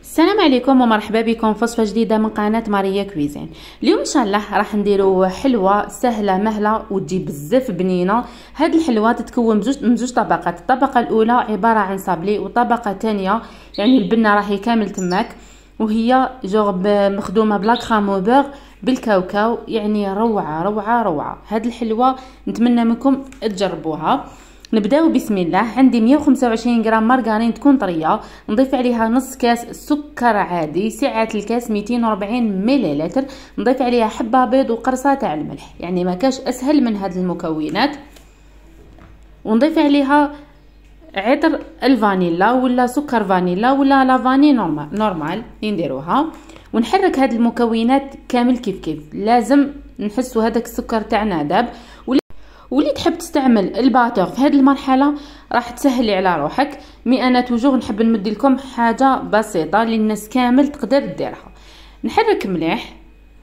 السلام عليكم ومرحبا بكم في وصفه جديده من قناه ماريا كويزين. اليوم ان شاء الله راح نديروا حلوه سهله مهله وتجي بزاف بنينه. هاد الحلوه تتكون من جوج طبقات. الطبقه الاولى عباره عن صابلي، والطبقه الثانيه يعني البنه راهي كامل تماك، وهي جوغ مخدومه بلا كرام وبوغ بالكاوكاو. يعني روعه روعه روعه. هاد الحلوه نتمنى منكم تجربوها. نبداو بسم الله. عندي 125 غرام مارغرين تكون طريه، نضيف عليها نص كاس سكر عادي، سعه الكاس 240 مليلتر، نضيف عليها حبه بيض وقرصه تاع الملح، يعني ما كاش اسهل من هاد المكونات. ونضيف عليها عطر الفانيلا ولا سكر فانيلا ولا لافاني نورمال نديروها. ونحرك هاد المكونات كامل كيف لازم نحسوا هذاك السكر تاعنا داب. واللي تحب تستعمل الباتور في هذه المرحله راح تسهلي على روحك، مي انا توجور نحب نمد لكم حاجه بسيطه اللي الناس كامل تقدر ديرها. نحرك مليح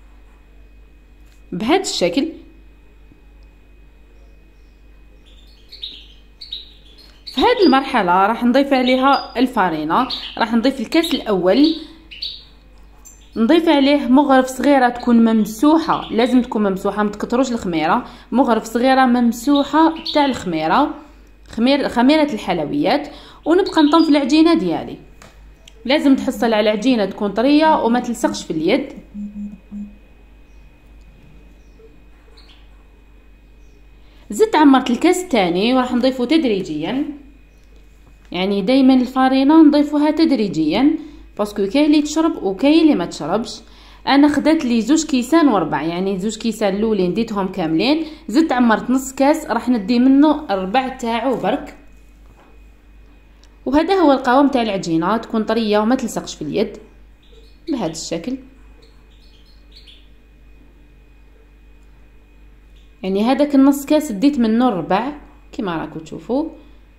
بهذا الشكل. في هذه المرحله راح نضيف عليها الفارينه. راح نضيف الكاس الاول، نضيف عليه مغرف صغيره تكون ممسوحه، لازم تكون ممسوحه، ما تكتروش الخميره، مغرف صغيره ممسوحه تاع الخميره، خميره الحلويات. ونبقى نطم في العجينه ديالي. لازم تحصل على العجينه تكون طريه وما تلصقش في اليد. زدت عمرت الكاس الثاني وراح نضيفه تدريجيا، يعني دايما الفارينه نضيفوها تدريجيا باسكو كاين اللي تشرب وكاين اللي ما تشربش. انا خدات لي 2 كيسان وربع، يعني 2 كيسان الاولين ديتهم كاملين، زدت عمرت نص كاس، راح ندي منه الربع تاعو برك. وهذا هو القوام تاع العجينه، تكون طريه وما تلصقش في اليد بهذا الشكل. يعني هذاك النص كاس ديت منه الربع كما راكم تشوفوا.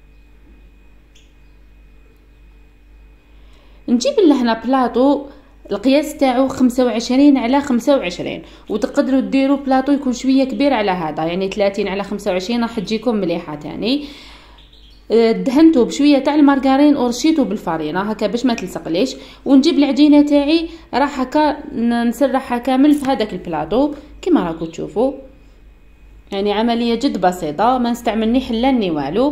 نجيب لهنا بلاطو القياس تاعو 25 على 25، وتقدروا ديروا بلاطو يكون شويه كبير على هذا، يعني 30 على 25 راح تجيكم مليحه. تاني دهنته بشويه تاع المارغرين ورشيته بالفارينه هكا باش ما تلصقليش. ونجيب العجينه تاعي راح هكا نسرحها كامل في هذاك البلاطو كما راكم تشوفوا. يعني عمليه جد بسيطه، ما نستعمل ني حله ني والو.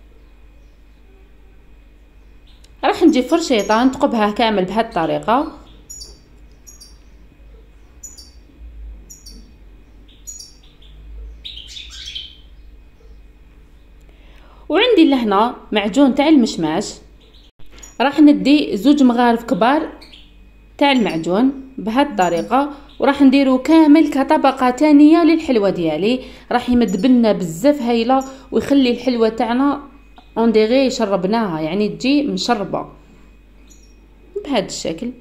راح نجيب فرشيطه نثقبها كامل بهذه الطريقه. وعندي لهنا معجون تاع المشماش، راح ندي 2 مغارف كبار تاع المعجون بهذه الطريقه، وراح نديرو كامل كطبقه ثانيه للحلوه ديالي. راح يمد بنا بزاف هايله ويخلي الحلوه تاعنا انديغي شربناها، يعني تجي مشربه بهذا الشكل.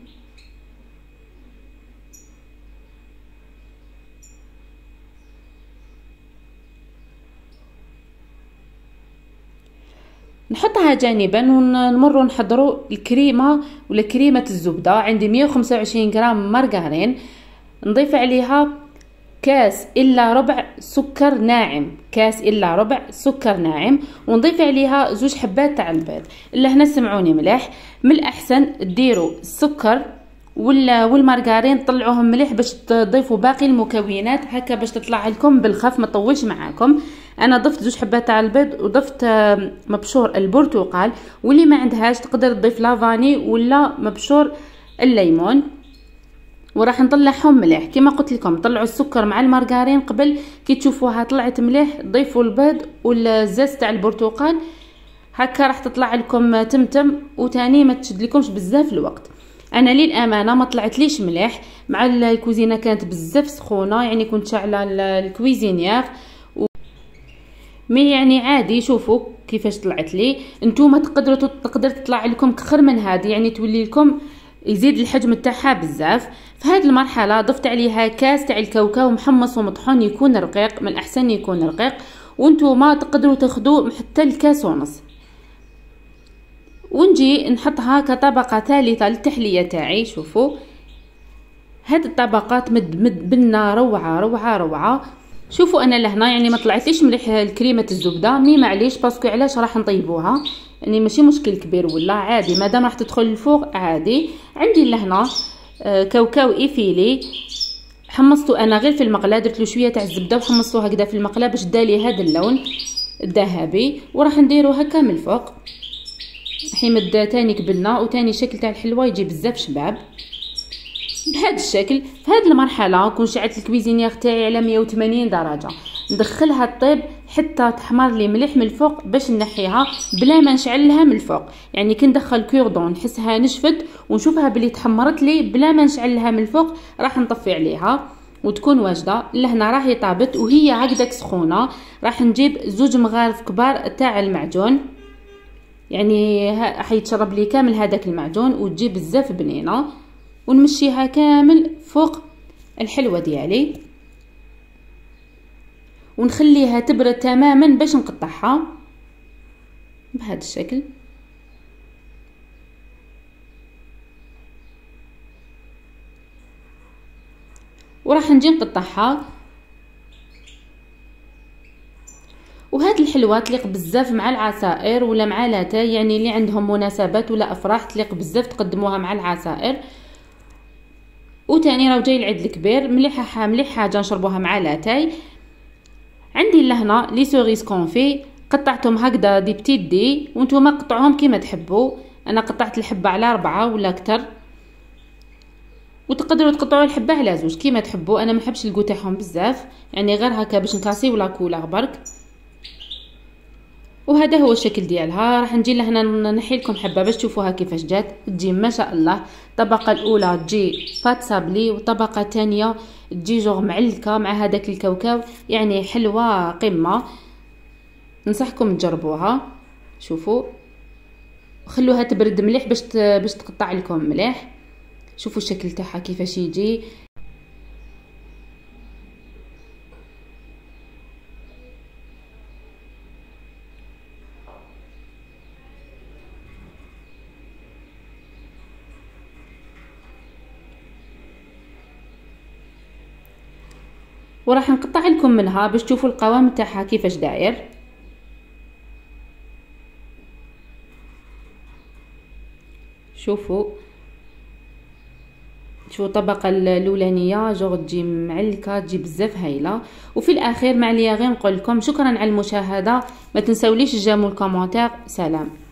نحطها جانبا ونمروا نحضروا الكريمه ولا كريمه الزبده. عندي 125 غرام مارغرين، نضيف عليها كاس الا ربع سكر ناعم، كاس الا ربع سكر ناعم، ونضيف عليها 2 حبات تاع البيض. الا هنا سمعوني مليح، من الاحسن ديروا السكر والمارغرين طلعوهم مليح باش تضيفوا باقي المكونات هكا باش تطلع لكم بالخف ما تطولش معاكم. انا ضفت 2 حبات تاع البيض وضفت مبشور البرتقال، واللي ما عندهاش تقدر تضيف لافاني ولا مبشور الليمون. وراح نطلعهم مليح كما قلت لكم، طلعوا السكر مع المارغرين قبل كي تشوفوها طلعت مليح ضيفوا البيض والزاز تاع البرتقال هكا راح تطلع لكم تمتم، وتاني ما تشد لكمش بزاف الوقت. انا للامانه ما طلعت مليح مع الكوزينه، كانت بزاف سخونه، يعني كنت شاعله الكويزينيير مي يعني عادي. شوفوا كيفاش طلعت لي. نتوما تقدر تطلع لكم كخر من هذه، يعني تولي لكم يزيد الحجم تاعها بزاف. في هذه المرحله ضفت عليها كاس تاع الكاوكاو محمص ومطحون، يكون رقيق، من الاحسن يكون رقيق، وانتوما تقدروا تاخذوا حتى الكاس ونص. ونجي نحطها كطبقه ثالثه للتحليه تاعي. شوفوا هاد الطبقات مد بنا روعه روعه روعه. شوفوا انا لهنا يعني ما طلعتليش مليح الكريمه الزبده، مي معليش باسكو علاش راح نطيبوها، يعني ماشي مشكل كبير ولا عادي، مادام راح تدخل الفوق عادي. عندي لهنا كاوكاو ايفيلي، حمصتو انا غير في المقله، درت له شويه تاع الزبده وحمصتو هكذا في المقله باش دالي هذا اللون الذهبي، وراح نديرو هكا من الفوق. حيمد تاني كبلنا وتاني شكل تاع الحلوه يجي بزاف شباب بهذا الشكل. في هذه المرحله كون شعلت الكويزينيير تاعي على 180 درجه، ندخلها طيب حتى تحمر لي مليح من الفوق باش نحيها بلا ما نشعلها من الفوق. يعني كي ندخل كوردون نحسها نشفت ونشوفها بلي تحمرت لي بلا ما نشعلها من الفوق، راح نطفي عليها وتكون واجده. لهنا راهي طابت وهي هكذاك سخونه. راح نجيب 2 مغارف كبار تاع المعجون، يعني حيتشرب لي كامل هذاك المعجون وتجي بزاف بنينه، ونمشيها كامل فوق الحلوه ديالي ونخليها تبرد تماما باش نقطعها بهذا الشكل. وراح نجي نقطعها. وهاد الحلوه تليق بزاف مع العصائر ولا مع لاتاي، يعني اللي عندهم مناسبات ولا افراح تليق بزاف تقدموها مع العصائر. وتاني راهو جاي العيد الكبير مليح حاجه نشربوها مع لاتاي. عندي لهنا لي سوريس كونفي، قطعتهم هكذا دي بتيت دي، وانتوما قطعوهم كيما تحبوا. انا قطعت الحبه على 4 ولا اكثر، وتقدروا تقطعوا الحبه على 2 كيما تحبوا. انا ما نحبش الكو تاعهم بزاف، يعني غير هكا باش نكاسي ولا كولر برك. وهذا هو الشكل ديالها. راح نجي لهنا نحي لكم حبه باش تشوفوها كيفاش جات. تجي ما شاء الله. الطبقه الاولى تجي بات سابلي، والطبقه الثانيه تجي جوغ معلكه مع هذاك الكاوكاو، يعني حلوه قمه. ننصحكم تجربوها. شوفوا خلوها تبرد مليح باش تقطع لكم مليح. شوفوا الشكل تاعها كيفاش يجي. وراح نقطع لكم منها باش تشوفوا القوام تاعها كيفاش داير. شوفوا الطبقه الاولانيه جوغ تجي معلكه، تجي بزاف هايله. وفي الاخير ما عليا غير نقول لكم شكرا على المشاهده. ما تنساوليش تجاوبوا الكومونتير. سلام.